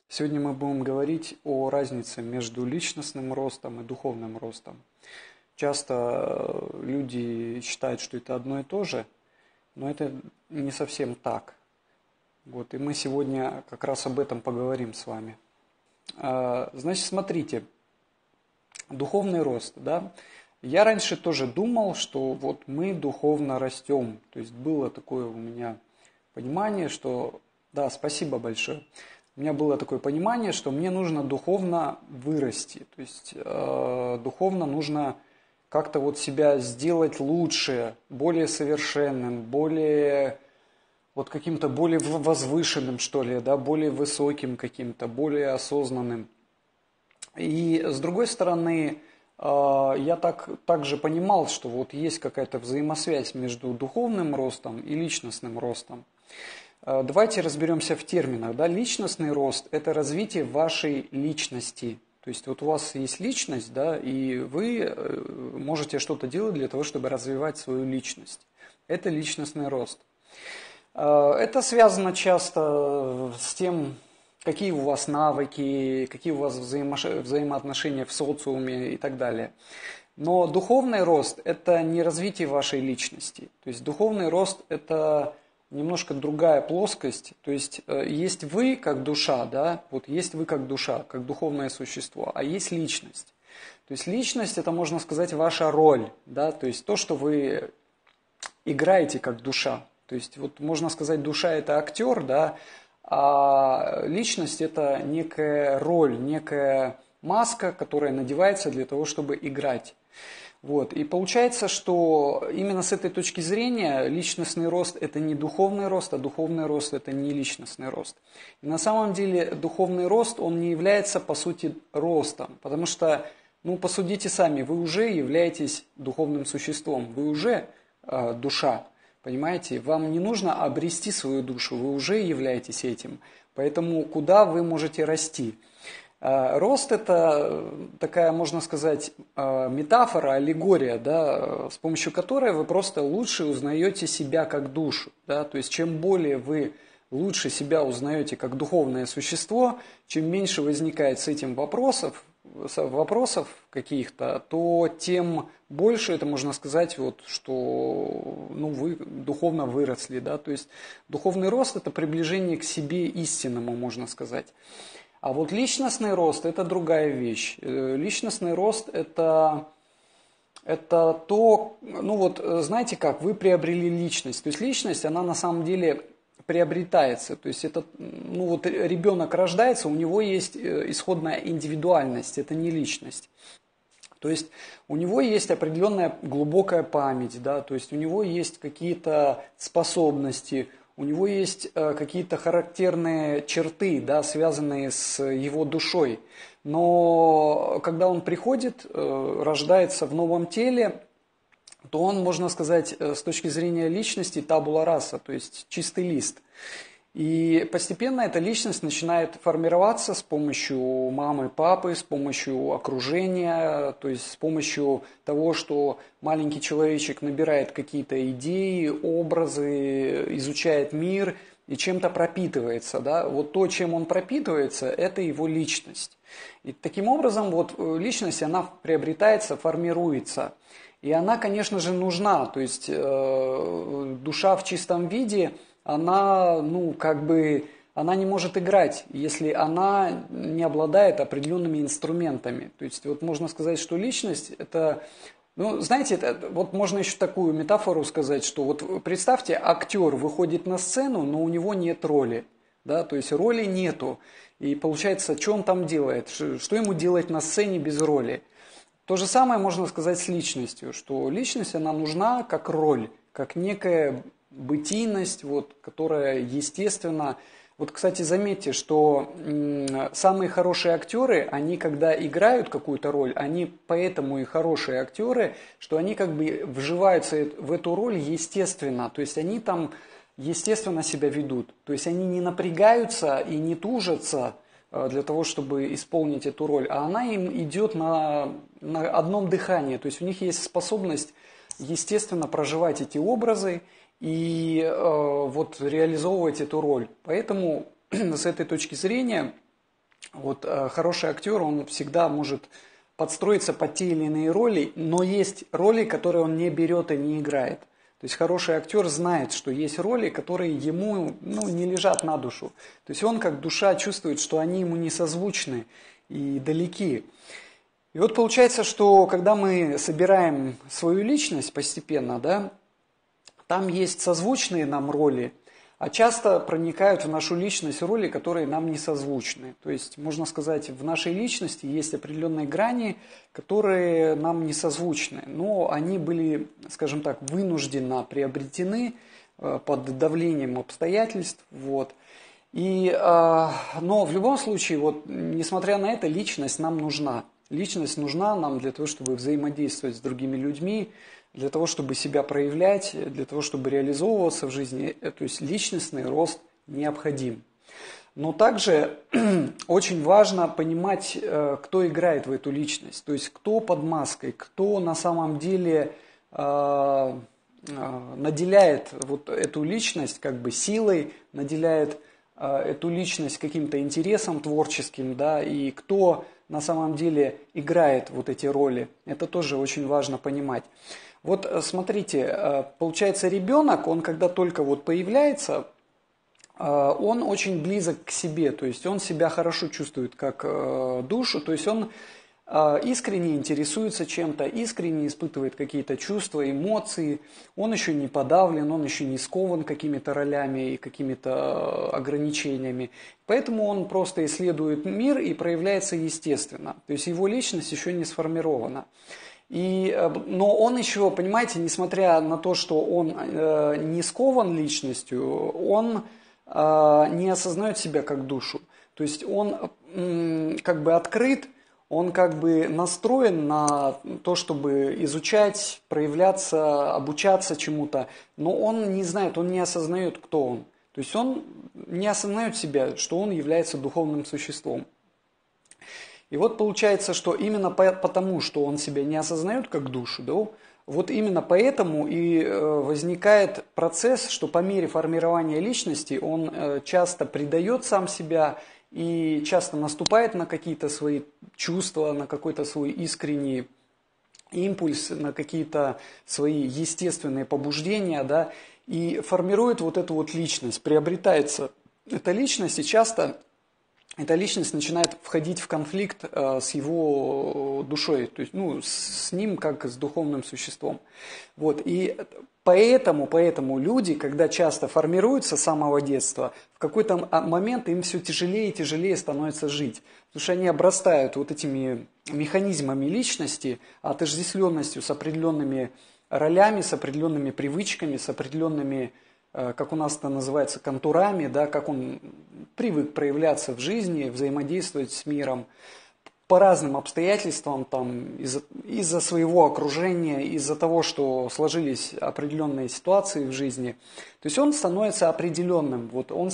Сегодня мы будем говорить о разнице между личностным ростом и духовным ростом. Часто люди считают, что это одно и то же, но это не совсем так. И мы сегодня как раз об этом поговорим с вами. Значит, смотрите, духовный рост, да? Я раньше тоже думал, что вот мы духовно растем. То есть было такое у меня понимание, что... Да, спасибо большое. У меня было такое понимание, что мне нужно духовно вырасти. То есть духовно нужно как-то вот себя сделать лучше, более совершенным, более вот каким-то более возвышенным, что ли, да, более высоким каким-то, более осознанным. И с другой стороны, я также понимал, что вот есть какая-то взаимосвязь между духовным ростом и личностным ростом. Давайте разберемся в терминах. Да? Личностный рост – это развитие вашей личности. То есть вот у вас есть личность, да, и вы можете что-то делать для того, чтобы развивать свою личность. Это личностный рост. Это связано часто с тем, какие у вас навыки, какие у вас взаимоотношения в социуме и так далее. Но духовный рост – это не развитие вашей личности. То есть духовный рост – это немножко другая плоскость. То есть есть вы как душа, да, вот есть вы как душа, как духовное существо, а есть личность. То есть личность – это, можно сказать, ваша роль, да, то есть то, что вы играете как душа. То есть вот можно сказать, душа – это актер, да, а личность – это некая роль, некая маска, которая надевается для того, чтобы играть. И получается, что именно с этой точки зрения личностный рост – это не духовный рост, а духовный рост – это не личностный рост. И на самом деле духовный рост, он не является по сути ростом, потому что, посудите сами, вы уже являетесь духовным существом, вы уже душа, понимаете? Вам не нужно обрести свою душу, вы уже являетесь этим, поэтому куда вы можете расти? Рост – это такая, можно сказать, метафора, аллегория, да, с помощью которой вы просто лучше узнаете себя как душу. Да, то есть, чем более вы лучше себя узнаете как духовное существо, чем меньше возникает с этим вопросов каких-то, то тем больше это можно сказать, что вы духовно выросли. Да, то есть, духовный рост – это приближение к себе истинному, можно сказать. А вот личностный рост – это другая вещь. Личностный рост – это то, знаете как, вы приобрели личность. То есть личность, она на самом деле приобретается. То есть это, ребенок рождается, у него есть исходная индивидуальность, это не личность. То есть у него есть определенная глубокая память, да, то есть у него есть какие-то способности, у него есть какие-то характерные черты, да, связанные с его душой. Но когда он приходит, рождается в новом теле, то он, можно сказать, с точки зрения личности табула раса, то есть чистый лист. И постепенно эта личность начинает формироваться с помощью мамы, папы, с помощью окружения, то есть с помощью того, что маленький человечек набирает какие-то идеи, образы, изучает мир и чем-то пропитывается. Да? Вот то, чем он пропитывается, это его личность. И таким образом личность, она приобретается, формируется. И она, конечно же, нужна. То есть душа в чистом виде, она, она не может играть, если она не обладает определенными инструментами. То есть можно сказать, что личность это, знаете, можно еще такую метафору сказать, что представьте, актер выходит на сцену, но у него нет роли, да, то есть роли нету. И получается, что он там делает, что ему делать на сцене без роли? То же самое можно сказать с личностью, что личность, она нужна как роль, как некая бытийность, которая естественно... Кстати, заметьте, что самые хорошие актеры, они когда играют какую-то роль, они поэтому и хорошие актеры, что они как бы вживаются в эту роль естественно, то есть они там естественно себя ведут, то есть они не напрягаются и не тужатся для того, чтобы исполнить эту роль, а она им идет на одном дыхании, то есть у них есть способность естественно проживать эти образы и реализовывать эту роль. Поэтому с этой точки зрения Вот хороший актер, он всегда может подстроиться под те или иные роли, но есть роли, которые он не берет и не играет. То есть хороший актер знает, что есть роли, которые ему не лежат на душу. То есть он как душа чувствует, что они ему не созвучны и далеки. И вот получается, что когда мы собираем свою личность постепенно, да, там есть созвучные нам роли, а часто проникают в нашу личность роли, которые нам не созвучны. То есть, можно сказать, в нашей личности есть определенные грани, которые нам не созвучны, но они были, скажем так, вынужденно приобретены под давлением обстоятельств. Вот. Но в любом случае, вот, несмотря на это, личность нам нужна. Личность нужна нам для того, чтобы взаимодействовать с другими людьми, для того, чтобы себя проявлять, для того, чтобы реализовываться в жизни. То есть личностный рост необходим. Но также очень важно понимать, кто играет в эту личность. То есть кто под маской, кто на самом деле наделяет вот эту личность как бы силой, наделяет эту личность каким-то интересом творческим, да, и кто на самом деле играет вот эти роли. Это тоже очень важно понимать. Вот смотрите, получается, ребенок, он когда только вот появляется, он очень близок к себе, то есть он себя хорошо чувствует как душу, то есть он искренне интересуется чем-то, искренне испытывает какие-то чувства, эмоции, он еще не подавлен, он еще не скован какими-то ролями и какими-то ограничениями. Поэтому он просто исследует мир и проявляется естественно. То есть его личность еще не сформирована. Но он еще, понимаете, несмотря на то, что он не скован личностью, он не осознает себя как душу. То есть он как бы открыт, он как бы настроен на то, чтобы изучать, проявляться, обучаться чему-то, но он не знает, он не осознает, кто он. То есть он не осознает себя, что он является духовным существом. И вот получается, что именно потому, что он себя не осознает как душу, да, вот именно поэтому и возникает процесс, что по мере формирования личности он часто предает сам себя и часто наступает на какие-то свои чувства, на какой-то свой искренний импульс, на какие-то свои естественные побуждения, да, и формирует вот эту вот личность, приобретается эта личность, и часто эта личность начинает входить в конфликт с его душой, то есть, с ним как с духовным существом. Вот. И поэтому люди, когда часто формируются с самого детства, в какой-то момент им все тяжелее и тяжелее становится жить. Потому что они обрастают вот этими механизмами личности, отождествленностью с определенными ролями, с определенными привычками, с определенными, как у нас это называется, контурами, да, как он привык проявляться в жизни, взаимодействовать с миром по разным обстоятельствам, там, из-за своего окружения, из-за того, что сложились определенные ситуации в жизни. То есть он становится определенным,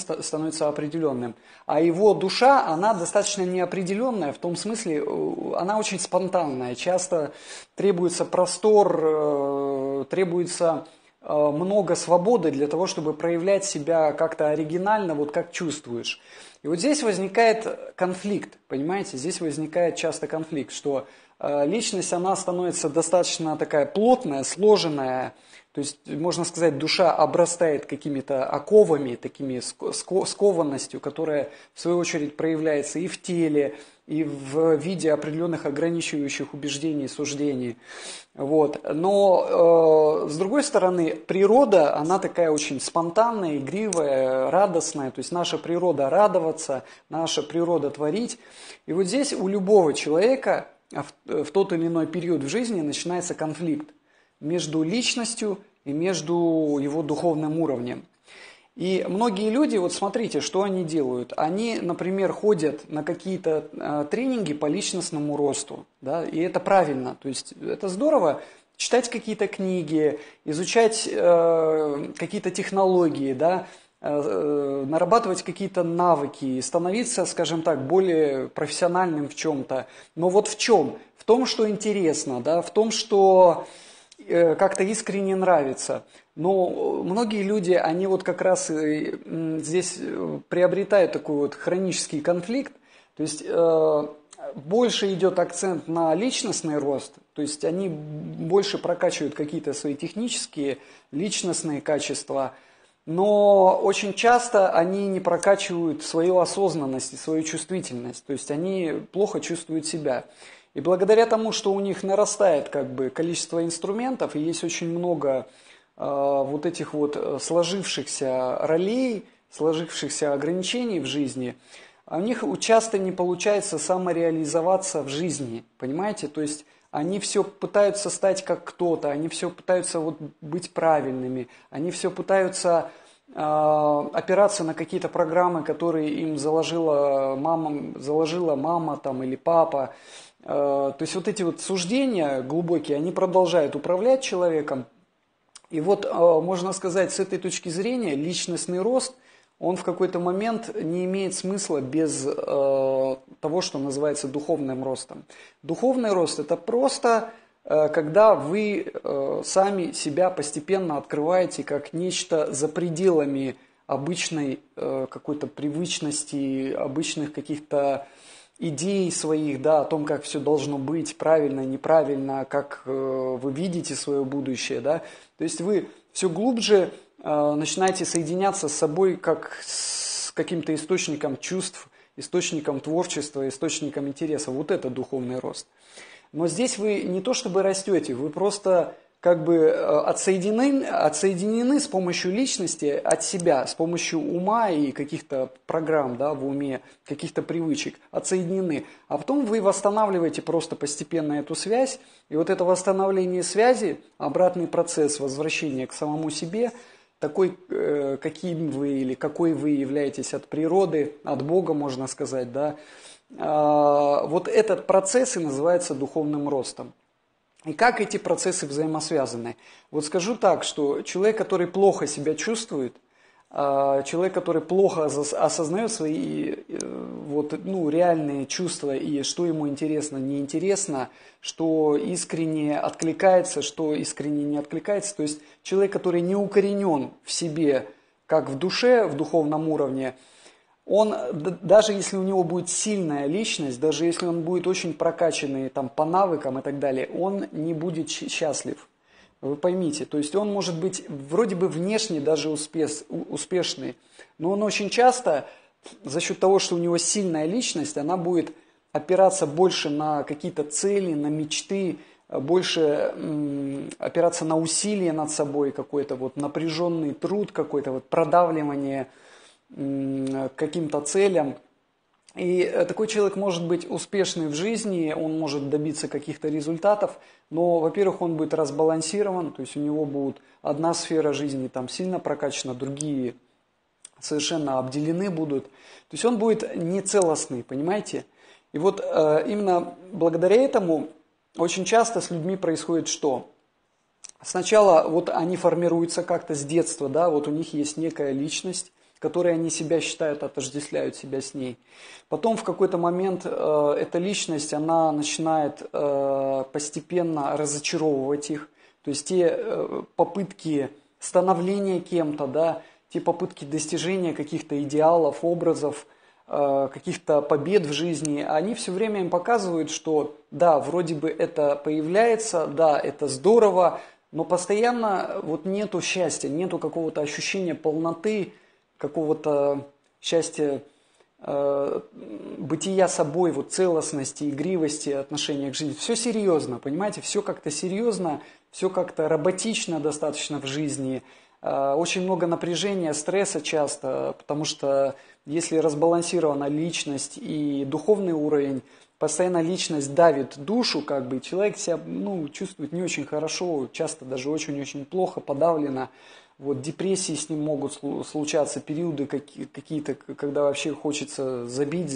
а его душа, она достаточно неопределенная, в том смысле, она очень спонтанная, часто требуется простор, требуется много свободы для того, чтобы проявлять себя как-то оригинально, вот как чувствуешь. И вот здесь возникает конфликт, понимаете, здесь возникает часто конфликт, что личность, она становится достаточно такая плотная, сложенная, то есть, можно сказать, душа обрастает какими-то оковами, такими скованностью, которая, в свою очередь, проявляется и в теле, и в виде определенных ограничивающих убеждений, суждений. Вот. Но, с другой стороны, природа, она такая очень спонтанная, игривая, радостная. То есть наша природа радоваться, наша природа творить. И вот здесь у любого человека в тот или иной период в жизни начинается конфликт между личностью и между его духовным уровнем. И многие люди, вот смотрите, что они делают. Они, например, ходят на какие-то тренинги по личностному росту, да, и это правильно, то есть это здорово читать какие-то книги, изучать какие-то технологии, да, нарабатывать какие-то навыки, становиться, скажем так, более профессиональным в чем-то. Но вот в чем? В том, что интересно, да, в том, что как-то искренне нравится. Но многие люди, они вот как раз здесь приобретают такой вот хронический конфликт. То То есть больше идет акцент на личностный рост, то есть они больше прокачивают какие-то свои технические, личностные качества, но очень часто они не прокачивают свою осознанность и свою чувствительность, то есть они плохо чувствуют себя. И благодаря тому, что у них нарастает как бы количество инструментов, и есть очень много вот этих вот сложившихся ролей, сложившихся ограничений в жизни, у них часто не получается самореализоваться в жизни, понимаете? То есть они все пытаются стать как кто-то, они все пытаются вот быть правильными, они все пытаются опираться на какие-то программы, которые им заложила мама там, или папа. То есть вот эти вот суждения глубокие, они продолжают управлять человеком. И вот, можно сказать, с этой точки зрения личностный рост, он в какой-то момент не имеет смысла без того, что называется духовным ростом. Духовный рост – это просто когда вы сами себя постепенно открываете как нечто за пределами обычной какой-то привычности, обычных каких-то идей своих, да, о том, как все должно быть, правильно, неправильно, как вы видите свое будущее, да. То есть вы все глубже начинаете соединяться с собой как с каким-то источником чувств, источником творчества, источником интереса. Вот это духовный рост. Но здесь вы не то чтобы растете, вы просто как бы отсоединены с помощью личности от себя, с помощью ума и каких-то программ, да, в уме, каких-то привычек, отсоединены. А потом вы восстанавливаете просто постепенно эту связь, и вот это восстановление связи, обратный процесс возвращения к самому себе, такой, каким вы или какой вы являетесь от природы, от Бога, можно сказать, да, вот этот процесс и называется духовным ростом. И как эти процессы взаимосвязаны? Вот скажу так, что человек, который плохо себя чувствует, человек, который плохо осознает свои вот, реальные чувства и что ему интересно, неинтересно, что искренне откликается, что искренне не откликается, то есть человек, который не укоренен в себе, как в душе, в духовном уровне, он, даже если у него будет сильная личность, даже если он будет очень прокачанный там, по навыкам и так далее, он не будет счастлив. Вы поймите, то есть он может быть вроде бы внешне даже успешный, но он очень часто за счет того, что у него сильная личность, она будет опираться больше на какие-то цели, на мечты, больше опираться на усилие над собой, какой-то вот напряженный труд, какой-то вот продавливание к каким-то целям. И такой человек может быть успешный в жизни, он может добиться каких-то результатов, но, во-первых, он будет разбалансирован, то есть у него будет одна сфера жизни там сильно прокачана, другие совершенно обделены будут. То есть он будет нецелостный, понимаете? И вот именно благодаря этому очень часто с людьми происходит что? Сначала вот они формируются как-то с детства, да, вот у них есть некая личность, которой они себя считают, отождествляют себя с ней. Потом в какой-то момент эта личность, она начинает постепенно разочаровывать их. То есть те попытки становления кем-то, да, те попытки достижения каких-то идеалов, образов, каких-то побед в жизни, они все время им показывают, что да, вроде бы это появляется, да, это здорово, но постоянно вот нету счастья, нету какого-то ощущения полноты, какого-то счастья, бытия собой, вот целостности, игривости, отношения к жизни. Все серьезно, понимаете, все как-то серьезно, все как-то роботично достаточно в жизни. Очень много напряжения, стресса часто, потому что если разбалансирована личность и духовный уровень, постоянно личность давит душу, как бы, человек себя чувствует не очень хорошо, часто даже очень-очень плохо, подавлено. Вот, депрессии с ним могут случаться, периоды какие-то, когда вообще хочется забыть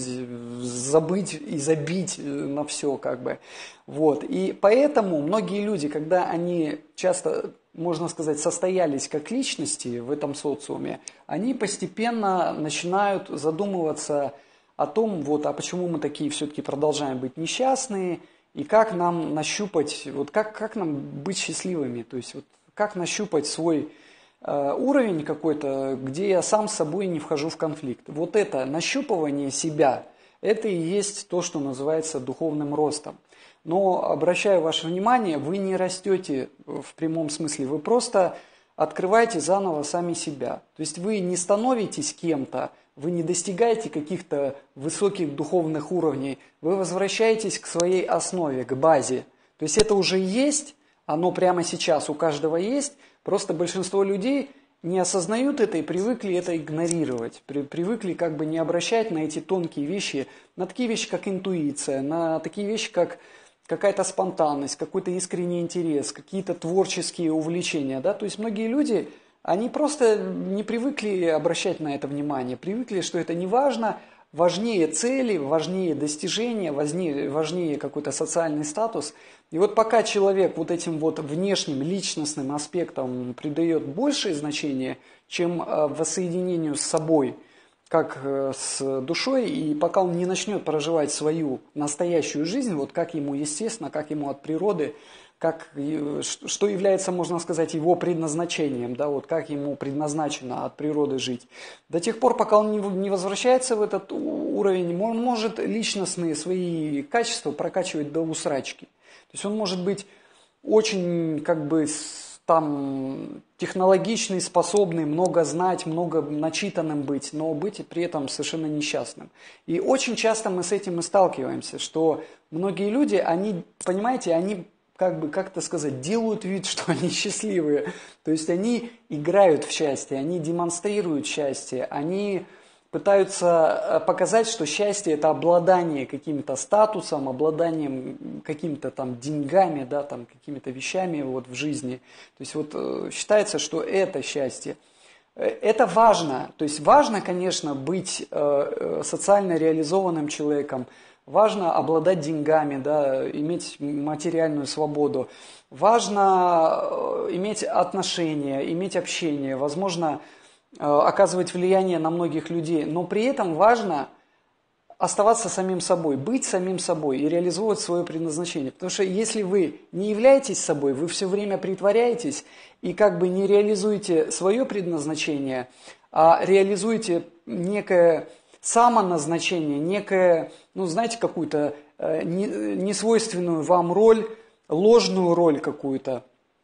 и забить на все, как бы. Вот. И поэтому многие люди, когда они часто, можно сказать, состоялись как личности в этом социуме, они постепенно начинают задумываться о том, вот, а почему мы такие все-таки продолжаем быть несчастные, и как нам нащупать, вот как нам быть счастливыми, то есть вот, как нащупать свой уровень какой-то, где я сам с собой не вхожу в конфликт. Вот это нащупывание себя, Это и есть то, что называется духовным ростом. Но, обращаю ваше внимание, вы не растете в прямом смысле, вы просто открываете заново сами себя. То есть вы не становитесь кем-то, вы не достигаете каких-то высоких духовных уровней, вы возвращаетесь к своей основе, к базе. То есть это уже есть, оно прямо сейчас у каждого есть, просто большинство людей не осознают это и привыкли это игнорировать, привыкли как бы не обращать на эти тонкие вещи, на такие вещи, как интуиция, на такие вещи, как какая-то спонтанность, какой-то искренний интерес, какие-то творческие увлечения. Да? То есть многие люди, они просто не привыкли обращать на это внимание, привыкли, что это не важно, важнее цели, важнее достижения, важнее какой-то социальный статус. И вот пока человек вот этим вот внешним личностным аспектам придает большее значение, чем воссоединению с собой, как с душой, и пока он не начнет проживать свою настоящую жизнь, вот как ему естественно, как ему от природы, что является, можно сказать, его предназначением, да, вот как ему предназначено от природы жить. До тех пор, пока он не возвращается в этот уровень, он может личностные свои качества прокачивать до усрачки. То есть он может быть очень как бы там технологичный, способный, много знать, много начитанным быть, но быть при этом совершенно несчастным. И очень часто мы с этим и сталкиваемся, что многие люди, они, понимаете, они как бы, как-то сказать, делают вид, что они счастливые. То есть они играют в счастье, они демонстрируют счастье, они пытаются показать, что счастье – это обладание каким-то статусом, обладанием какими-то там деньгами, да, там, какими-то вещами вот, в жизни. То есть вот считается, что это счастье. Это важно. То есть важно, конечно, быть социально реализованным человеком, важно обладать деньгами, да, иметь материальную свободу, важно иметь отношения, иметь общение, возможно, оказывать влияние на многих людей, но при этом важно оставаться самим собой, быть самим собой и реализовывать свое предназначение. Потому что если вы не являетесь собой, вы все время притворяетесь и как бы не реализуете свое предназначение, а реализуете некое самоназначение, некое, ну знаете, какую-то несвойственную вам роль, ложную роль какую-то.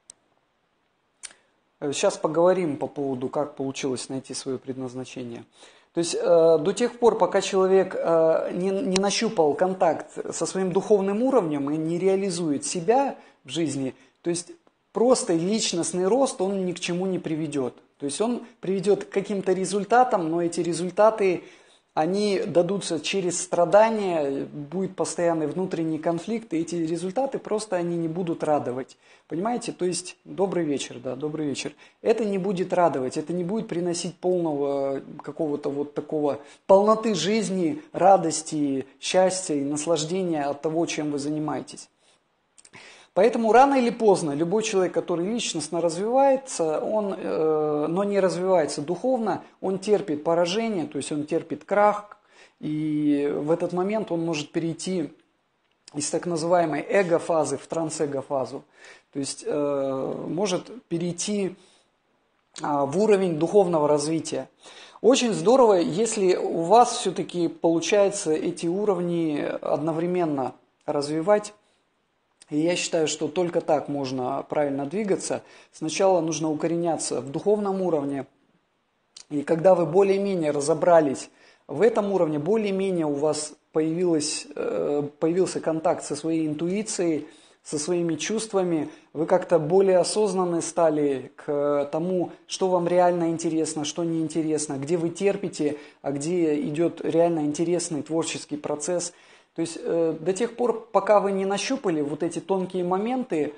Сейчас поговорим по поводу, как получилось найти свое предназначение. То есть до тех пор, пока человек не нащупал контакт со своим духовным уровнем и не реализует себя в жизни, то есть просто личностный рост, он ни к чему не приведет. То есть он приведет к каким-то результатам, но эти результаты, они дадутся через страдания, будет постоянный внутренний конфликт, и эти результаты просто они не будут радовать. Понимаете? То есть, добрый вечер, да, добрый вечер. Это не будет радовать, это не будет приносить полного какого-то вот такого полноты жизни, радости, счастья и наслаждения от того, чем вы занимаетесь. Поэтому рано или поздно любой человек, который личностно развивается, но не развивается духовно, он терпит поражение, то есть он терпит крах, и в этот момент он может перейти из так называемой эго-фазы в трансэго-фазу. То есть может перейти в уровень духовного развития. Очень здорово, если у вас все-таки получается эти уровни одновременно развивать. И я считаю, что только так можно правильно двигаться. Сначала нужно укореняться в духовном уровне. И когда вы более-менее разобрались в этом уровне, более-менее у вас появился контакт со своей интуицией, со своими чувствами, вы как-то более осознанны стали к тому, что вам реально интересно, что неинтересно, где вы терпите, а где идет реально интересный творческий процесс. То есть до тех пор, пока вы не нащупали вот эти тонкие моменты,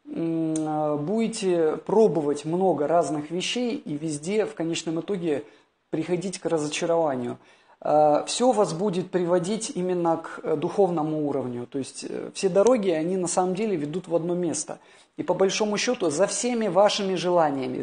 будете пробовать много разных вещей и везде в конечном итоге приходить к разочарованию. Все вас будет приводить именно к духовному уровню. То есть все дороги, они на самом деле ведут в одно место. И по большому счету за всеми вашими желаниями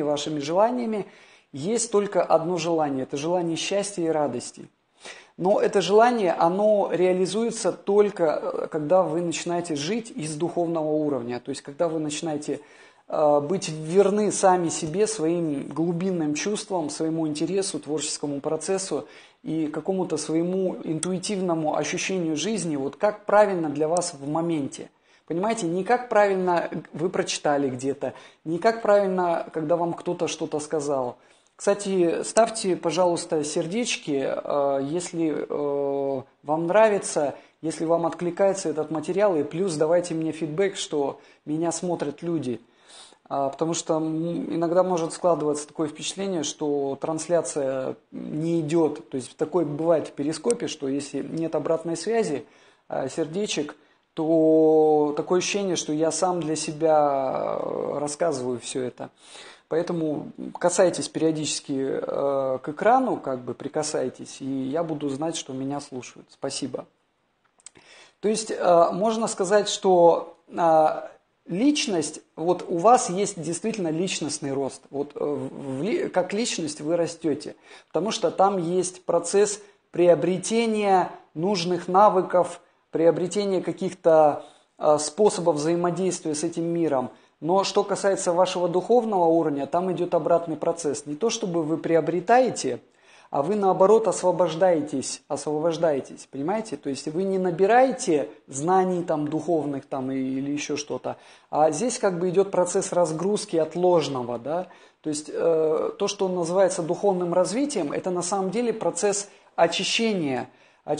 есть только одно желание. Это желание счастья и радости. Но это желание, оно реализуется только, когда вы начинаете жить из духовного уровня. То есть, когда вы начинаете быть верны сами себе, своим глубинным чувствам, своему интересу, творческому процессу и какому-то своему интуитивному ощущению жизни, вот как правильно для вас в моменте. Понимаете, не как правильно вы прочитали где-то, не как правильно, когда вам кто-то что-то сказал. Кстати, ставьте, пожалуйста, сердечки, если вам нравится, если вам откликается этот материал, и плюс давайте мне фидбэк, что меня смотрят люди. Потому что иногда может складываться такое впечатление, что трансляция не идет. То есть такое бывает в перископе, что если нет обратной связи, сердечек, то такое ощущение, что я сам для себя рассказываю все это. Поэтому касайтесь периодически к экрану, как бы прикасайтесь, и я буду знать, что меня слушают. Спасибо. То есть можно сказать, что личность, вот у вас есть действительно личностный рост. Вот как личность вы растете, потому что там есть процесс приобретения нужных навыков, приобретения каких-то способов взаимодействия с этим миром. Но что касается вашего духовного уровня, там идет обратный процесс. Не то, чтобы вы приобретаете, а вы наоборот освобождаетесь, понимаете? То есть вы не набираете знаний там, духовных там, или еще что-то, а здесь как бы идет процесс разгрузки от ложного. Да? То есть то, что называется духовным развитием, это на самом деле процесс очищения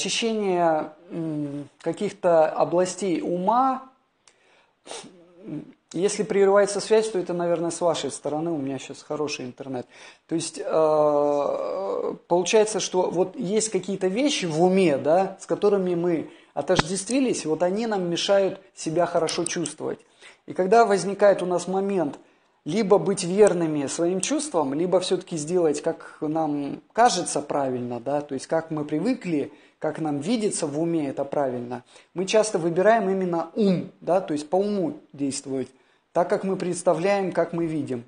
каких-то областей ума. Если прерывается связь, то это, наверное, с вашей стороны, у меня сейчас хороший интернет. То есть получается, что вот есть какие-то вещи в уме, да, с которыми мы отождествились, вот они нам мешают себя хорошо чувствовать. И когда возникает у нас момент либо быть верными своим чувствам, либо все-таки сделать, как нам кажется правильно, да, то есть как мы привыкли, как нам видится в уме это правильно, мы часто выбираем именно ум, да, то есть по уму действовать, так как мы представляем, как мы видим.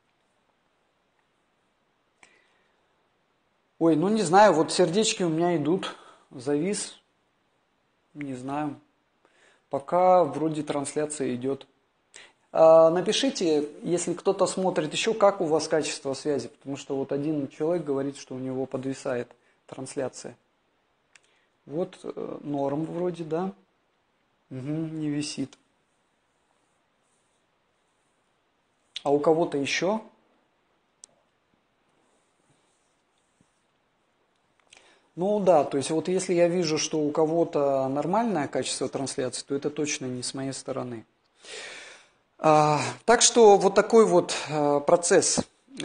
Ой, ну не знаю, вот сердечки у меня идут, завис, не знаю, пока вроде трансляция идет. Напишите, если кто-то смотрит еще, как у вас качество связи, потому что вот один человек говорит, что у него подвисает трансляция. Вот норм вроде, да? Угу, не висит. А у кого-то еще? Ну да, то есть вот если я вижу, что у кого-то нормальное качество трансляции, то это точно не с моей стороны. Так что вот такой вот процесс.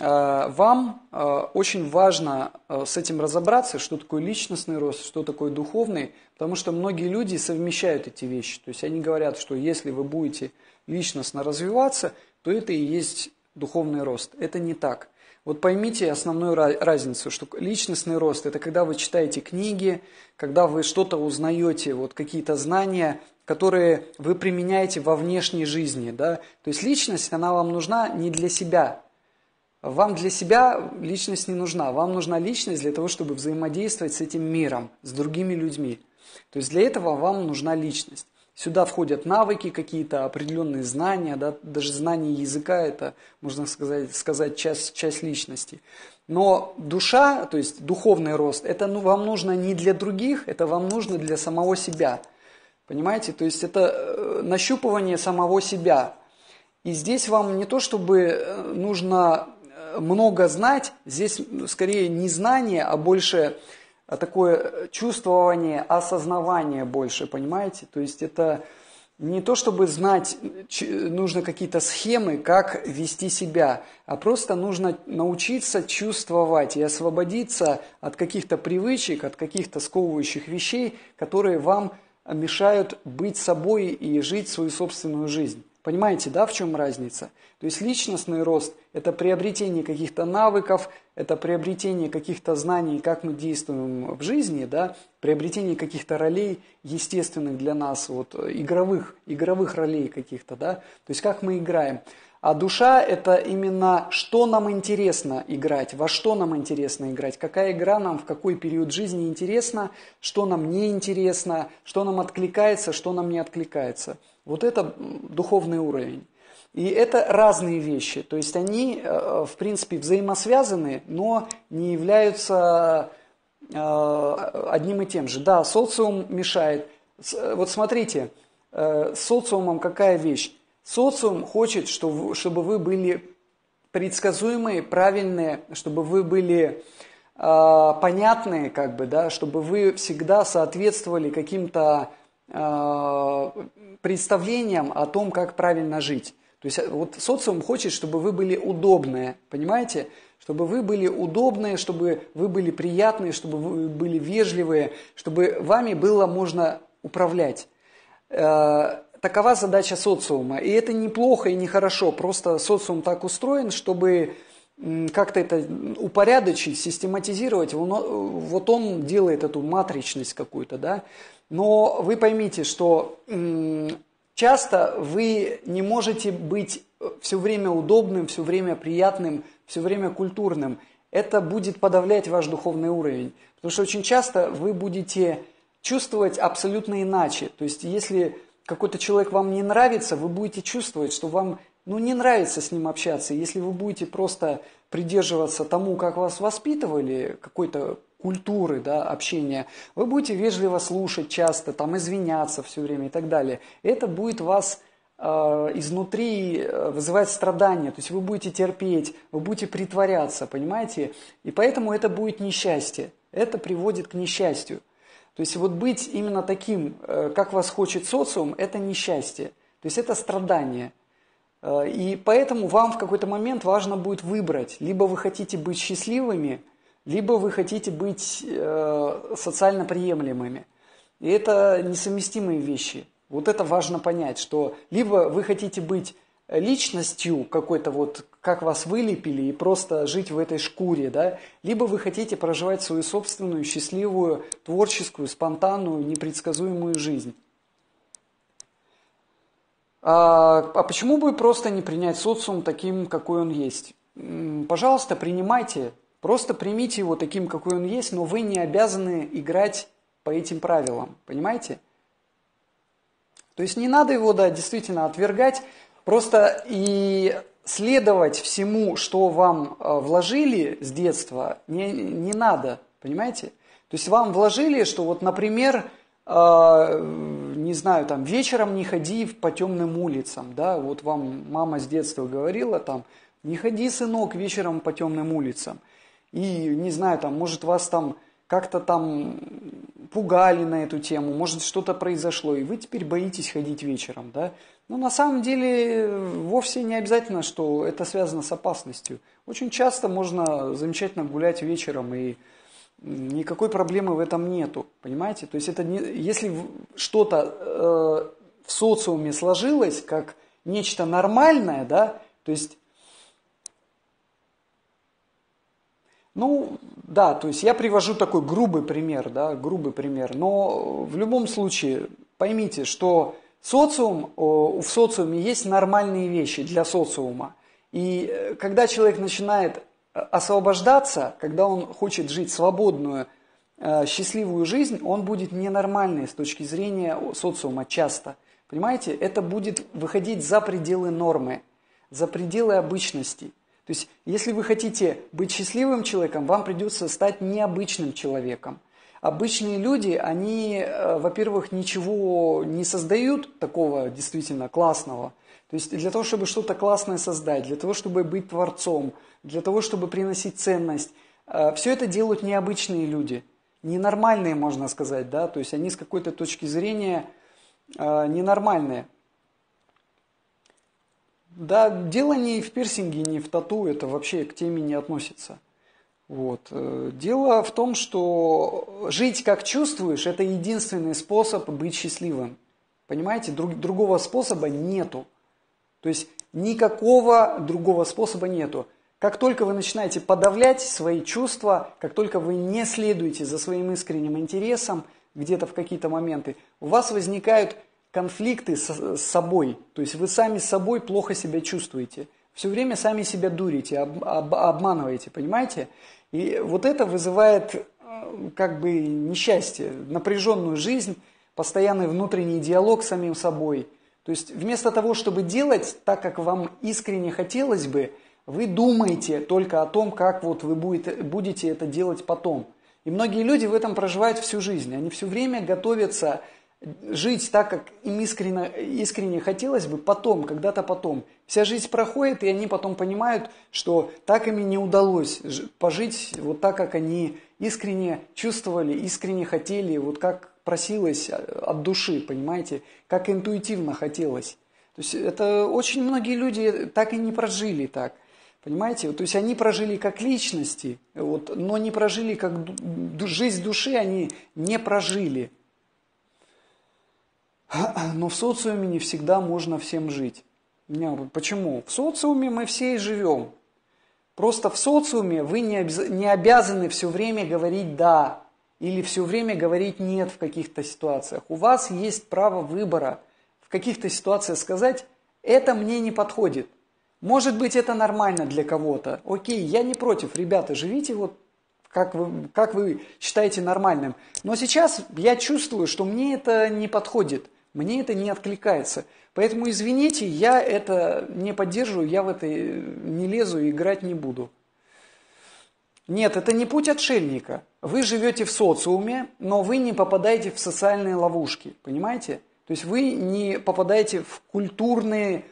Вам очень важно с этим разобраться, что такое личностный рост, что такое духовный, потому что многие люди совмещают эти вещи. То есть они говорят, что если вы будете личностно развиваться, то это и есть духовный рост. Это не так. Вот поймите основную разницу, что личностный рост – это когда вы читаете книги, когда вы что-то узнаете, вот какие-то знания, которые вы применяете во внешней жизни. Да? То есть личность, она вам нужна не для себя. Вам для себя личность не нужна. Вам нужна личность для того, чтобы взаимодействовать с этим миром, с другими людьми. То есть для этого вам нужна личность. Сюда входят навыки какие-то, определенные знания, да? Даже знание языка – это, можно сказать часть личности. Но душа, то есть духовный рост, это вам нужно не для других, это вам нужно для самого себя. Понимаете? То есть это нащупывание самого себя. И здесь вам не то, чтобы нужно много знать, здесь скорее не знание, а больше такое чувствование, осознавание больше, понимаете? То есть это не то, чтобы знать, нужно какие-то схемы, как вести себя, а просто нужно научиться чувствовать и освободиться от каких-то привычек, от каких-то сковывающих вещей, которые вам мешают быть собой и жить свою собственную жизнь. Понимаете, да, в чем разница? То есть личностный рост – это приобретение каких-то навыков, это приобретение каких-то знаний, как мы действуем в жизни, да, приобретение каких-то ролей естественных для нас, вот, игровых ролей каких-то, да, то есть как мы играем. А душа – это именно что нам интересно играть, во что нам интересно играть, какая игра нам в какой период жизни интересна, что нам не интересно, что нам откликается, что нам не откликается. Вот это духовный уровень. И это разные вещи, то есть они, в принципе, взаимосвязаны, но не являются одним и тем же. Да, социум мешает. Вот смотрите, с социумом какая вещь? Социум хочет, чтобы вы были предсказуемые, правильные, чтобы вы были понятные, как бы, да, чтобы вы всегда соответствовали каким-то представлениям о том, как правильно жить. То есть вот социум хочет, чтобы вы были удобные, понимаете? Чтобы вы были удобные, чтобы вы были приятные, чтобы вы были вежливые, чтобы вами было можно управлять. Такова задача социума. И это неплохо и нехорошо. Просто социум так устроен, чтобы как-то это упорядочить, систематизировать. Вот он делает эту матричность какую-то, да. Но вы поймите, что часто вы не можете быть все время удобным, все время приятным, все время культурным. Это будет подавлять ваш духовный уровень. Потому что очень часто вы будете чувствовать абсолютно иначе. То есть если какой-то человек вам не нравится, вы будете чувствовать, что вам не нравится с ним общаться. Если вы будете просто придерживаться тому, как вас воспитывали, какой-то культуры, да, общения, вы будете вежливо слушать часто, там, извиняться все время и так далее. Это будет вас изнутри вызывать страдания, то есть вы будете терпеть, вы будете притворяться, понимаете? И поэтому это будет несчастье, это приводит к несчастью. То есть вот быть именно таким, как вас хочет социум, это несчастье, то есть это страдание. И поэтому вам в какой-то момент важно будет выбрать, либо вы хотите быть счастливыми, либо вы хотите быть социально приемлемыми. И это несовместимые вещи. Вот это важно понять, что либо вы хотите быть личностью какой-то, вот как вас вылепили, и просто жить в этой шкуре, да, либо вы хотите проживать свою собственную, счастливую, творческую, спонтанную, непредсказуемую жизнь. А почему бы просто не принять социум таким, какой он есть? Пожалуйста, принимайте. Просто примите его таким, какой он есть, но вы не обязаны играть по этим правилам, понимаете? То есть не надо его, да, действительно отвергать, просто и следовать всему, что вам вложили с детства, не надо, понимаете? То есть вам вложили, что вот, например, не знаю, там, вечером не ходи по темным улицам, да, вот вам мама с детства говорила, там, не ходи, сынок, вечером по темным улицам. И, не знаю, там, может, вас там как-то там пугали на эту тему, может, что-то произошло, и вы теперь боитесь ходить вечером, да. Но на самом деле вовсе не обязательно, что это связано с опасностью. Очень часто можно замечательно гулять вечером, и никакой проблемы в этом нету, понимаете? То есть это не, если что-то в социуме сложилось как нечто нормальное, да, то есть да, то есть я привожу такой грубый пример, да, но в любом случае поймите, что в социуме есть нормальные вещи для социума. И когда человек начинает освобождаться, когда он хочет жить свободную, счастливую жизнь, он будет ненормальный с точки зрения социума часто. Понимаете, это будет выходить за пределы нормы, за пределы обычности. То есть, если вы хотите быть счастливым человеком, вам придется стать необычным человеком. Обычные люди, они, во-первых, ничего не создают такого действительно классного. То есть, для того, чтобы что-то классное создать, для того, чтобы быть творцом, для того, чтобы приносить ценность, все это делают необычные люди. Ненормальные, можно сказать, да, то есть, они с какой-то точки зрения ненормальные. Да, дело не в пирсинге, не в тату, это вообще к теме не относится. Вот. Дело в том, что жить как чувствуешь, это единственный способ быть счастливым. Понимаете, другого способа нету. То есть никакого другого способа нету. Как только вы начинаете подавлять свои чувства, как только вы не следуете за своим искренним интересом, где-то в какие-то моменты, у вас возникают конфликты с собой, то есть вы сами с собой плохо себя чувствуете, все время сами себя дурите, обманываете, понимаете? И вот это вызывает как бы несчастье, напряженную жизнь, постоянный внутренний диалог с самим собой, То есть вместо того, чтобы делать так, как вам искренне хотелось бы, вы думаете только о том, как вот вы будете это делать потом. И многие люди в этом проживают всю жизнь. Они все время готовятся жить так, как им искренне хотелось бы потом, когда-то потом. Вся жизнь проходит, и они потом понимают, что так им и не удалось пожить вот так, как они искренне чувствовали, искренне хотели, вот как просилось от души, понимаете, как интуитивно хотелось. То есть это очень многие люди так и не прожили так. Понимаете? То есть они прожили как личности, вот, но не прожили как жизнь души, они не прожили. Но в социуме не всегда можно всем жить. Почему? В социуме мы все и живем. Просто в социуме вы не обязаны все время говорить «да» или все время говорить «нет» в каких-то ситуациях. У вас есть право выбора в каких-то ситуациях сказать «это мне не подходит». Может быть, это нормально для кого-то. Окей, я не против, ребята, живите вот как вы считаете нормальным. Но сейчас я чувствую, что мне это не подходит, мне это не откликается. Поэтому, извините, я это не поддерживаю, я в это не лезу и играть не буду. Нет, это не путь отшельника. Вы живете в социуме, но вы не попадаете в социальные ловушки, понимаете? То есть вы не попадаете в культурные,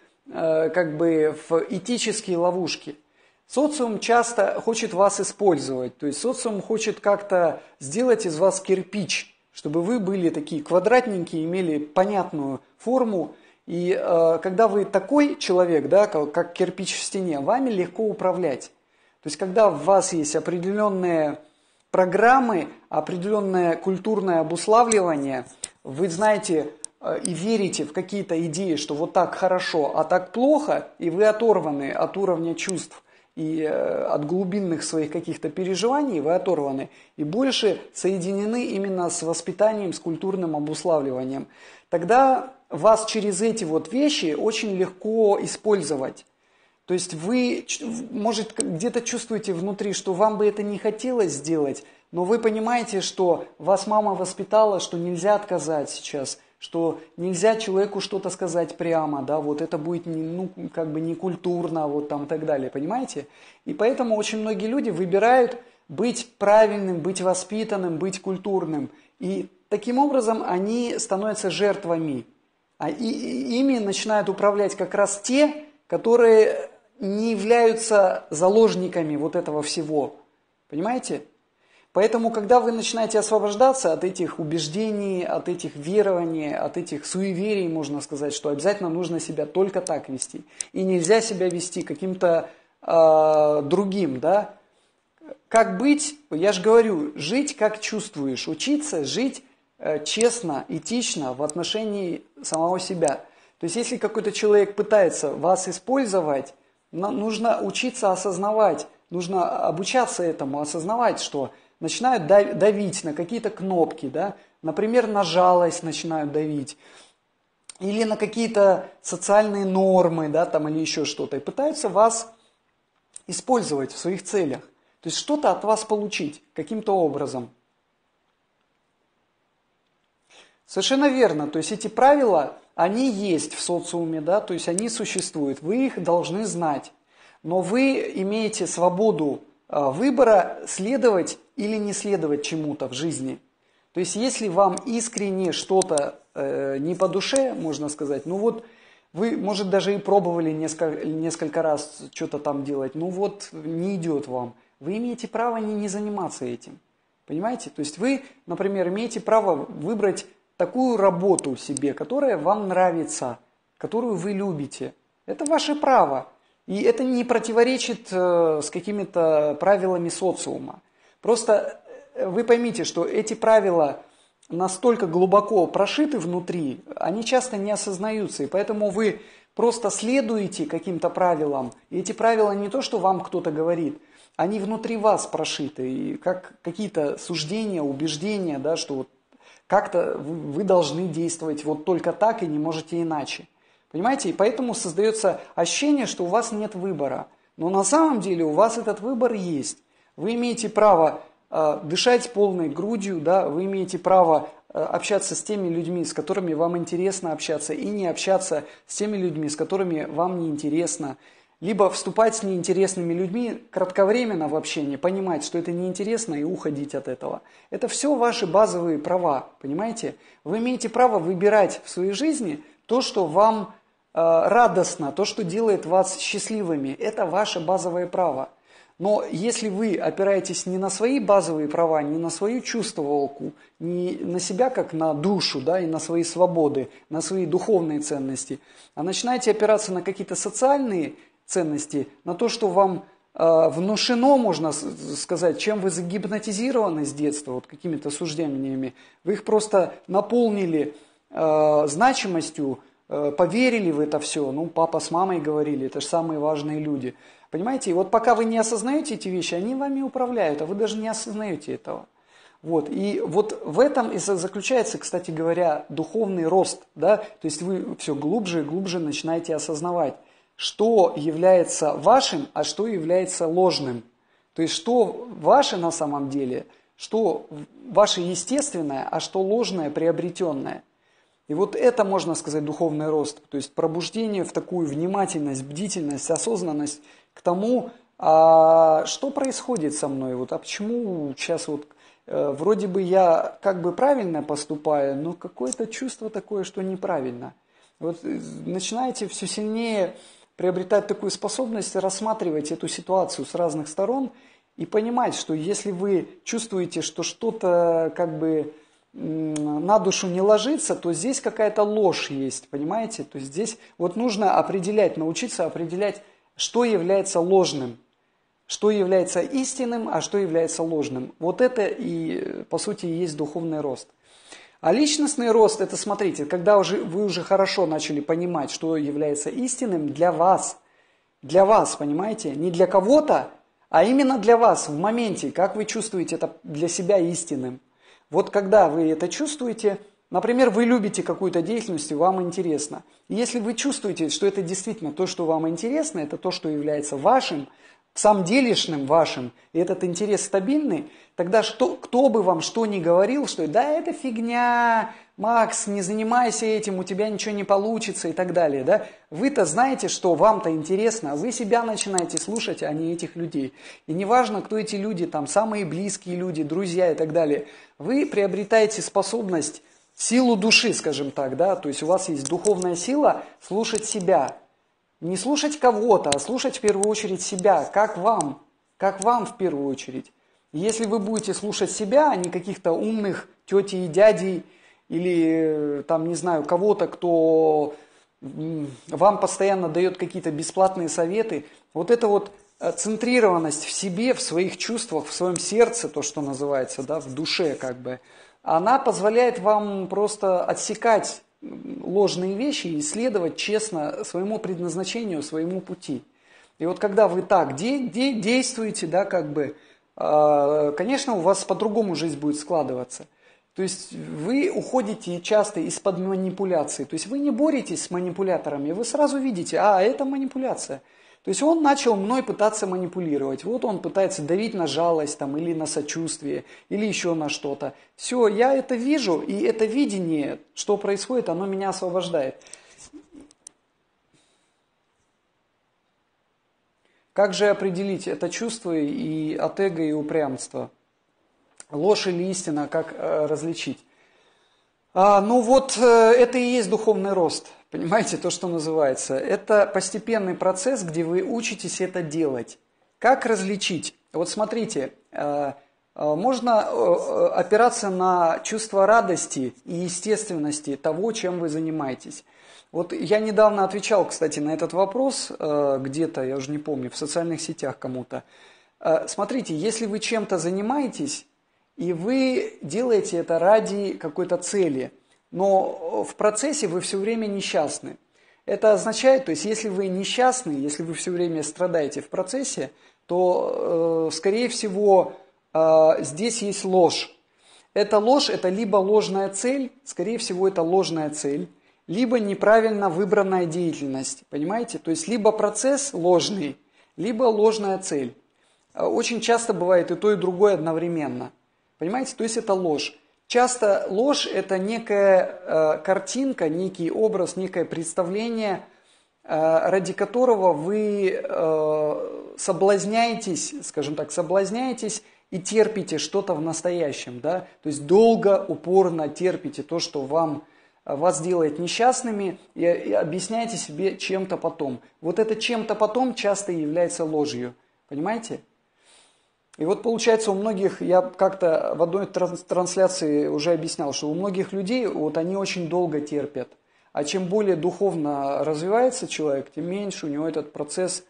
в этические ловушки. Социум часто хочет вас использовать, то есть социум хочет как-то сделать из вас кирпич, чтобы вы были такие квадратненькие, имели понятную форму. И когда вы такой человек, да, как кирпич в стене, вами легко управлять. То есть когда у вас есть определенные программы, определенное культурное обуславливание, вы знаете и верите в какие-то идеи, что вот так хорошо, а так плохо, и вы оторваны от уровня чувств и от глубинных своих каких-то переживаний, вы оторваны и больше соединены именно с воспитанием, с культурным обуславливанием. Тогда вас через эти вот вещи очень легко использовать. То есть вы, может, где-то чувствуете внутри, что вам бы это не хотелось сделать, но вы понимаете, что вас мама воспитала, что нельзя отказать сейчас, что нельзя человеку что-то сказать прямо, да, вот это будет не культурно, вот там и так далее, понимаете? И поэтому очень многие люди выбирают быть правильным, быть воспитанным, быть культурным. И таким образом они становятся жертвами. И ими начинают управлять как раз те, которые не являются заложниками вот этого всего. Понимаете? Поэтому, когда вы начинаете освобождаться от этих убеждений, от этих верований, от этих суеверий, можно сказать, что обязательно нужно себя только так вести. И нельзя себя вести каким-то другим, да? Как быть? Я же говорю, жить как чувствуешь, учиться жить честно, этично в отношении самого себя. То есть, если какой-то человек пытается вас использовать, нужно учиться осознавать, нужно обучаться этому, осознавать, что начинают давить на какие-то кнопки, да? Например, на жалость начинают давить, или на какие-то социальные нормы, да, там, или еще что-то, и пытаются вас использовать в своих целях. То есть что-то от вас получить каким-то образом. Совершенно верно, то есть эти правила, они есть в социуме, да, то есть они существуют, вы их должны знать, но вы имеете свободу выбора следовать или не следовать чему-то в жизни. То есть если вам искренне что-то не по душе, можно сказать, ну вот вы, может, даже и пробовали несколько раз что-то там делать, ну вот не идет вам, вы имеете право не заниматься этим. Понимаете? То есть вы, например, имеете право выбрать такую работу себе, которая вам нравится, которую вы любите. Это ваше право. И это не противоречит с какими-то правилами социума. Просто вы поймите, что эти правила настолько глубоко прошиты внутри, они часто не осознаются. И поэтому вы просто следуете каким-то правилам. И эти правила не то, что вам кто-то говорит, они внутри вас прошиты. И как какие-то суждения, убеждения, да, что вот как-то вы должны действовать вот только так и не можете иначе. Понимаете? И поэтому создается ощущение, что у вас нет выбора. Но на самом деле у вас этот выбор есть. Вы имеете право дышать полной грудью, да? Вы имеете право общаться с теми людьми, с которыми вам интересно общаться, и не общаться с теми людьми, с которыми вам не интересно. Либо вступать с неинтересными людьми кратковременно в общении, понимать, что это неинтересно, и уходить от этого. Это все ваши базовые права, понимаете? Вы имеете право выбирать в своей жизни то, что вам радостно, то, что делает вас счастливыми. Это ваше базовое право. Но если вы опираетесь не на свои базовые права, не на свою чувствовалку, не на себя как на душу, да, и на свои свободы, на свои духовные ценности, а начинаете опираться на какие-то социальные ценности, на то, что вам внушено, можно сказать, чем вы загипнотизированы с детства, вот какими-то суждениями, вы их просто наполнили значимостью, поверили в это все, ну, папа с мамой говорили, это же самые важные люди. Понимаете, и вот пока вы не осознаете эти вещи, они вами управляют, а вы даже не осознаете этого. Вот. И вот в этом и заключается, кстати говоря, духовный рост, да, то есть вы все глубже и глубже начинаете осознавать, что является вашим, а что является ложным. То есть что ваше на самом деле, что ваше естественное, а что ложное, приобретенное. И вот это, можно сказать, духовный рост, то есть пробуждение в такую внимательность, бдительность, осознанность к тому, что происходит со мной, вот, а почему сейчас вот вроде бы я как бы правильно поступаю, но какое-то чувство такое, что неправильно. Вот начинаете все сильнее приобретать такую способность рассматривать эту ситуацию с разных сторон и понимать, что если вы чувствуете, что что-то как бы на душу не ложится, то здесь какая-то ложь есть, понимаете? То есть здесь вот нужно определять, научиться определять, что является ложным, что является истинным, а что является ложным. Вот это и, по сути, и есть духовный рост. А личностный рост, это, смотрите, когда вы уже хорошо начали понимать, что является истинным для вас, понимаете? Не для кого-то, а именно для вас в моменте, как вы чувствуете это для себя истинным. Вот когда вы это чувствуете, например, вы любите какую-то деятельность, и вам интересно. И если вы чувствуете, что это действительно то, что вам интересно, это то, что является вашим, в самом делешным вашим, и этот интерес стабильный, тогда кто бы вам что ни говорил, что да, это фигня, Макс, не занимайся этим, у тебя ничего не получится и так далее. Да? Вы-то знаете, что вам-то интересно, вы себя начинаете слушать, а не этих людей. И неважно, кто эти люди, там самые близкие люди, друзья и так далее, вы приобретаете способность, силу души, скажем так, да, то есть у вас есть духовная сила слушать себя. Не слушать кого-то, а слушать в первую очередь себя, как вам в первую очередь. Если вы будете слушать себя, а не каких-то умных тети и дядей, или там, не знаю, кого-то, кто вам постоянно дает какие-то бесплатные советы, вот эта вот центрированность в себе, в своих чувствах, в своем сердце, то, что называется, да, в душе как бы, она позволяет вам просто отсекать ложные вещи и следовать честно своему предназначению, своему пути. И вот когда вы так действуете, да, как бы, конечно, у вас по-другому жизнь будет складываться. То есть вы уходите часто из-под манипуляции. То есть вы не боретесь с манипуляторами, вы сразу видите, это манипуляция. То есть он начал мной пытаться манипулировать. Вот он пытается давить на жалость там, или на сочувствие, или еще на что-то. Все, я это вижу, и это видение, что происходит, оно меня освобождает. Как же определить это чувство и от эго, и упрямства? Ложь или истина, как различить? Это и есть духовный рост. Понимаете, то, что называется. Это постепенный процесс, где вы учитесь это делать. Как различить? Вот смотрите, можно опираться на чувство радости и естественности того, чем вы занимаетесь. Вот я недавно отвечал, кстати, на этот вопрос, где-то, я уже не помню, в социальных сетях кому-то. Смотрите, если вы чем-то занимаетесь, и вы делаете это ради какой-то цели, но в процессе вы все время несчастны. Это означает, то есть если вы несчастны, если вы все время страдаете в процессе, то, скорее всего, здесь есть ложь. Эта ложь, это либо ложная цель, скорее всего, это ложная цель, либо неправильно выбранная деятельность, понимаете? То есть либо процесс ложный, либо ложная цель. Очень часто бывает и то, и другое одновременно. Понимаете? То есть это ложь. часто ложь – это некая картинка, некий образ, некое представление, ради которого вы соблазняетесь, скажем так, соблазняетесь и терпите что-то в настоящем, да? То есть долго, упорно терпите то, что вас делает несчастными, и объясняете себе чем-то потом. Вот это чем-то потом часто является ложью, понимаете? И вот получается у многих, я как-то в одной трансляции уже объяснял, что у многих людей вот они очень долго терпят. А чем более духовно развивается человек, тем меньше у него этот процесс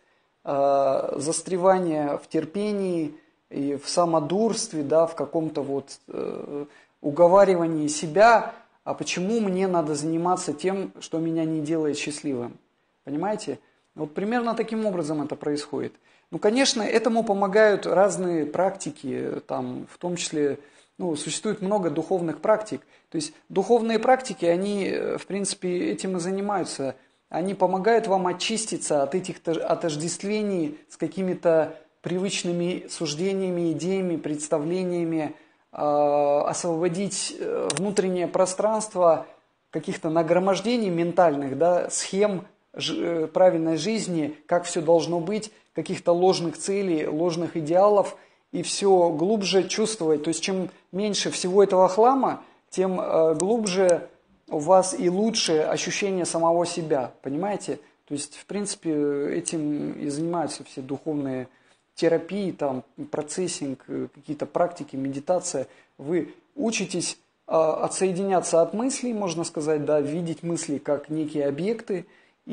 застревания в терпении и в самодурстве, да, в каком-то вот уговаривании себя, а почему мне надо заниматься тем, что меня не делает счастливым. Понимаете? Вот примерно таким образом это происходит. Ну, конечно, этому помогают разные практики, там, в том числе, существует много духовных практик. То есть духовные практики, они, в принципе, этим и занимаются. Они помогают вам очиститься от этих отождествлений с какими-то привычными суждениями, идеями, представлениями, освободить внутреннее пространство каких-то нагромождений ментальных, да, схем правильной жизни, как все должно быть, каких-то ложных целей, ложных идеалов, и все глубже чувствовать. То есть чем меньше всего этого хлама, тем глубже у вас и лучше ощущение самого себя, понимаете? То есть, в принципе, этим и занимаются все духовные терапии, там, процессинг, какие-то практики, медитация. Вы учитесь отсоединяться от мыслей, можно сказать, да, видеть мысли как некие объекты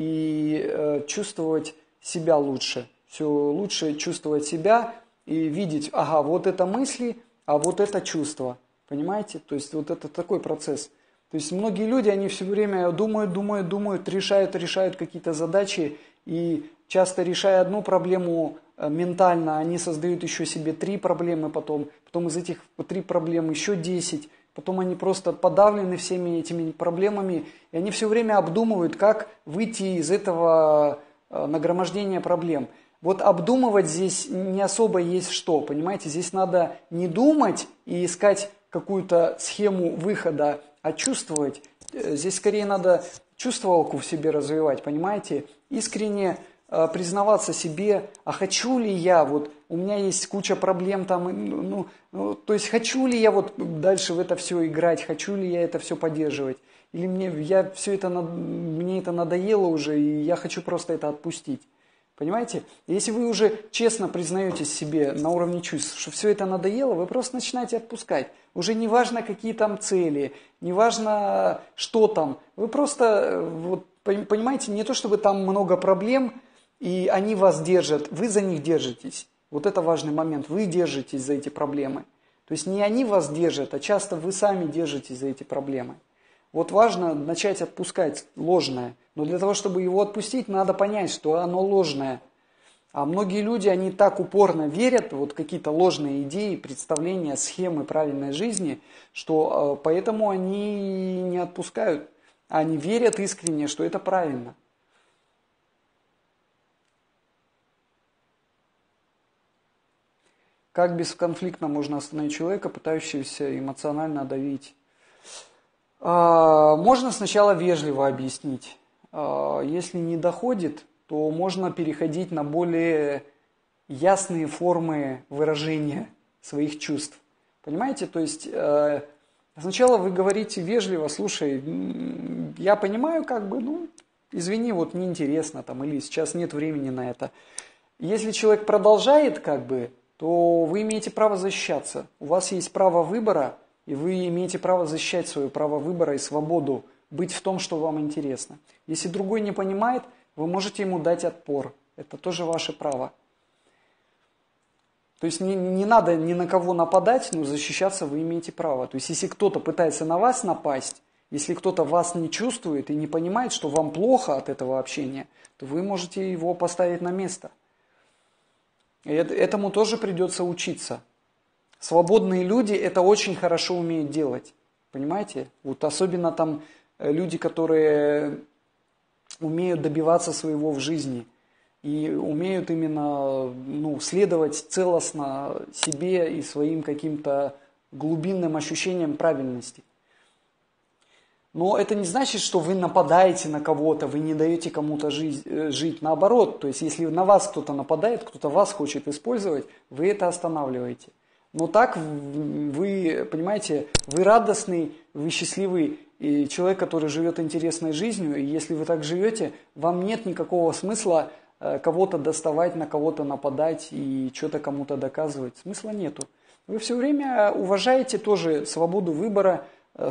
и чувствовать себя лучше. Все лучше чувствовать себя и видеть, ага, вот это мысли, а вот это чувство. Понимаете? То есть вот это такой процесс. То есть многие люди, они все время думают, решают какие-то задачи, и часто решая одну проблему ментально, они создают еще себе 3 проблемы потом из этих 3 проблем еще 10, потом они просто подавлены всеми этими проблемами, и они все время обдумывают, как выйти из этого нагромождения проблем. Вот обдумывать здесь не особо есть что, понимаете? Здесь надо не думать и искать какую-то схему выхода, а чувствовать. Здесь скорее надо чувствовалку в себе развивать, понимаете? Искренне признаваться себе, а хочу ли я, вот у меня есть куча проблем там, то есть хочу ли я вот дальше в это все играть, хочу ли я это все поддерживать, или мне это надоело уже, и я хочу просто это отпустить. Понимаете? Если вы уже честно признаетесь себе на уровне чувств, что все это надоело, вы просто начинаете отпускать. Уже не важно, какие там цели, не важно, что там. Вы просто, вот, понимаете, не то чтобы там много проблем, и они вас держат, вы за них держитесь. Вот это важный момент, вы держитесь за эти проблемы. То есть не они вас держат, а часто вы сами держитесь за эти проблемы. Вот важно начать отпускать ложное. Но для того, чтобы его отпустить, надо понять, что оно ложное. А многие люди, они так упорно верят в вот какие-то ложные идеи, представления, схемы правильной жизни, что поэтому они не отпускают. Они верят искренне, что это правильно. Как бесконфликтно можно остановить человека, пытающегося эмоционально давить? Можно сначала вежливо объяснить. Если не доходит, то можно переходить на более ясные формы выражения своих чувств. Понимаете? То есть сначала вы говорите вежливо, слушай, я понимаю, извини, вот неинтересно, там, или сейчас нет времени на это. Если человек продолжает, то вы имеете право защищаться. У вас есть право выбора, и вы имеете право защищать свое право выбора и свободу быть в том, что вам интересно. Если другой не понимает, вы можете ему дать отпор. Это тоже ваше право. То есть не надо ни на кого нападать, но защищаться вы имеете право. То есть если кто-то пытается на вас напасть, если кто-то вас не чувствует и не понимает, что вам плохо от этого общения, то вы можете его поставить на место. И этому тоже придется учиться. Свободные люди это очень хорошо умеют делать. Понимаете? Вот особенно там люди, которые умеют добиваться своего в жизни и умеют именно следовать целостно себе и своим каким-то глубинным ощущением правильности. Но это не значит, что вы нападаете на кого-то, вы не даете кому-то жить. Наоборот, то есть если на вас кто-то нападает, кто-то вас хочет использовать, вы это останавливаете. Но так вы, понимаете, вы радостный, вы счастливый и человек, который живет интересной жизнью. И если вы так живете, вам нет никакого смысла кого-то доставать, на кого-то нападать и что-то кому-то доказывать. Смысла нету. Вы все время уважаете тоже свободу выбора,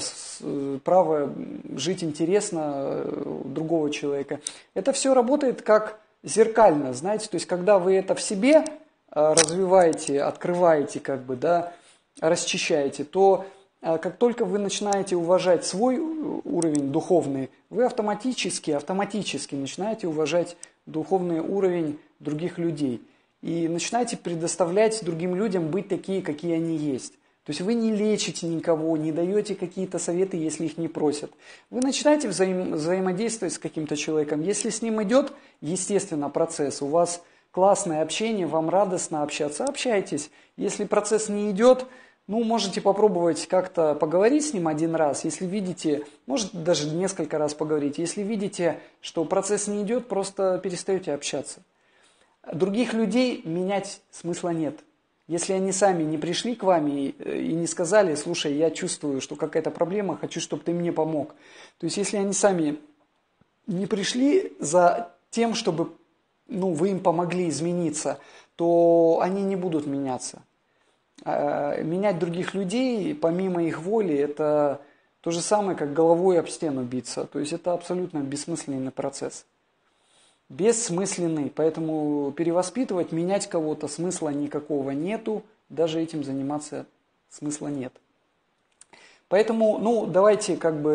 право жить интересно другого человека. Это все работает как зеркально, знаете, то есть когда вы это в себе развиваете, открываете, как бы, да, расчищаете, то как только вы начинаете уважать свой уровень духовный, вы автоматически начинаете уважать духовный уровень других людей и начинаете предоставлять другим людям быть такие, какие они есть. То есть вы не лечите никого, не даете какие-то советы, если их не просят. Вы начинаете взаимодействовать с каким-то человеком. Если с ним идет, естественно, процесс, у вас классное общение, вам радостно общаться, общайтесь. Если процесс не идет, можете попробовать как-то поговорить с ним один раз. Если видите, может даже несколько раз поговорить. Если видите, что процесс не идет, просто перестаете общаться. Других людей менять смысла нет. Если они сами не пришли к вам и не сказали: слушай, я чувствую, что какая-то проблема, хочу, чтобы ты мне помог. То есть, если они сами не пришли за тем, чтобы вы им помогли измениться, то они не будут меняться. Менять других людей, помимо их воли, это то же самое, как головой об стену биться. То есть, это абсолютно бессмысленный процесс. Бессмысленный, поэтому перевоспитывать, менять кого-то смысла никакого нету, даже этим заниматься смысла нет. Поэтому, давайте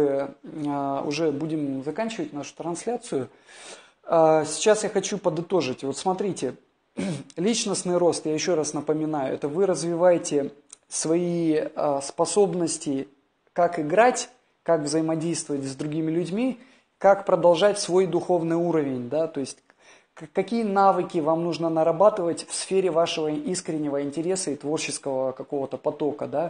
уже будем заканчивать нашу трансляцию. Сейчас я хочу подытожить. Вот смотрите, личностный рост, я еще раз напоминаю, это вы развиваете свои способности, как играть, как взаимодействовать с другими людьми, как продолжать свой духовный уровень, да, то есть какие навыки вам нужно нарабатывать в сфере вашего искреннего интереса и творческого какого-то потока, да,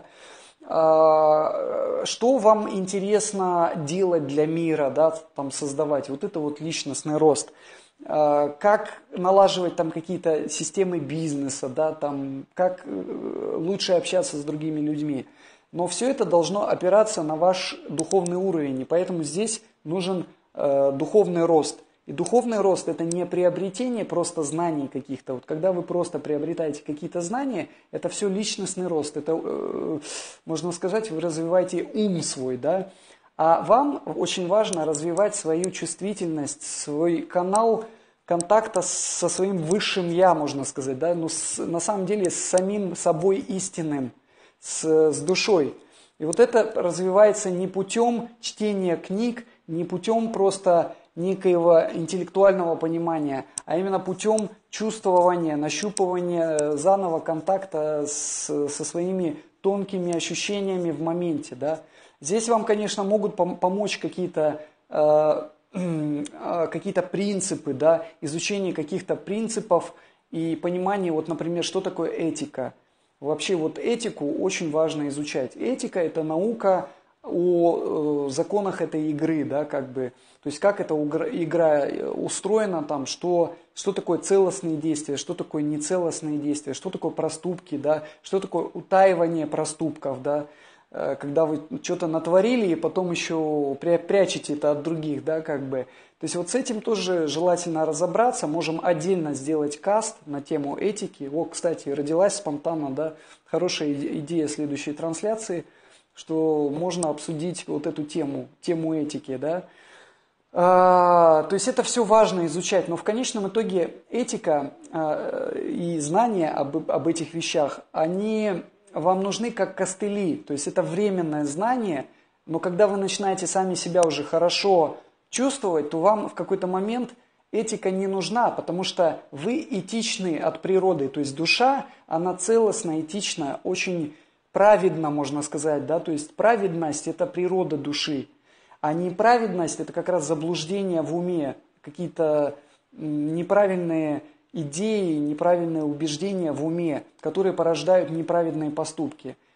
что вам интересно делать для мира, да, там создавать, вот это вот личностный рост, как налаживать там какие-то системы бизнеса, да, там, как лучше общаться с другими людьми. Но все это должно опираться на ваш духовный уровень, и поэтому здесь нужен духовный рост. И духовный рост – это не приобретение просто знаний каких-то. Вот когда вы просто приобретаете какие-то знания, это все личностный рост. Это, можно сказать, вы развиваете ум свой, да? А вам очень важно развивать свою чувствительность, свой канал контакта со своим высшим «я», можно сказать, да? На самом деле с самим собой истинным, с душой. И вот это развивается не путем чтения книг, не путем просто некоего интеллектуального понимания, а именно путем чувствования, нащупывания заново контакта со своими тонкими ощущениями в моменте. Да? Здесь вам, конечно, могут помочь какие-то принципы, да? Изучение каких-то принципов и понимание, вот, например, что такое этика. Вообще вот этику очень важно изучать. Этика – это наука о законах этой игры, да, как бы, то есть как эта игра устроена, там, что такое целостные действия, что такое нецелостные действия, что такое проступки, да, что такое утаивание проступков, да, когда вы что-то натворили и потом еще прячете это от других, да, как бы. То есть вот с этим тоже желательно разобраться, можем отдельно сделать каст на тему этики. Кстати, родилась спонтанно, да, хорошая идея следующей трансляции, что можно обсудить вот эту тему этики, да. То есть это все важно изучать, но в конечном итоге этика и знания об этих вещах, они вам нужны как костыли, то есть это временное знание, но когда вы начинаете сами себя уже хорошо чувствовать, то вам в какой-то момент этика не нужна, потому что вы этичны от природы, то есть душа, она целостна, этична, очень праведна, можно сказать, да, то есть праведность – это природа души, а неправедность – это как раз заблуждение в уме, какие-то неправильные идеи, неправильные убеждения в уме, которые порождают неправедные поступки.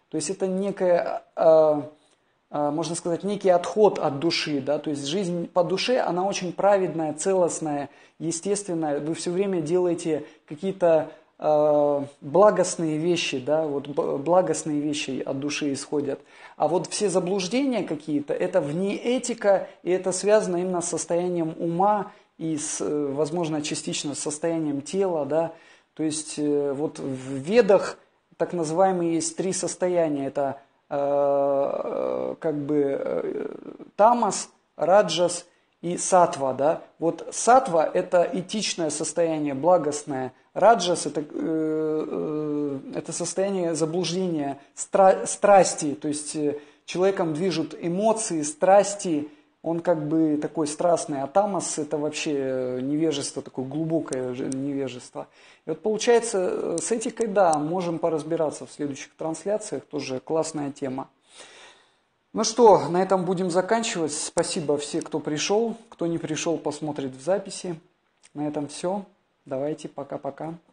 То есть это некое, можно сказать, некий отход от души, да, то есть жизнь по душе, она очень праведная, целостная, естественная, вы все время делаете какие-то благостные вещи, да, вот благостные вещи от души исходят. А вот все заблуждения какие-то, это вне этика, и это связано именно с состоянием ума и, возможно, частично с состоянием тела, да. То есть вот в Ведах так называемые есть 3 состояния, это как бы тамас, раджас и сатва, да. Вот сатва – это этичное состояние, благостное. Раджас – это состояние заблуждения, страсти, то есть человеком движут эмоции, страсти, он как бы такой страстный, а тамас – это вообще невежество, такое глубокое невежество. И вот получается, с этикой, да, можем поразбираться в следующих трансляциях, тоже классная тема. Ну что, на этом будем заканчивать. Спасибо всем, кто пришел. Кто не пришел, посмотрит в записи. На этом все. Давайте, пока-пока.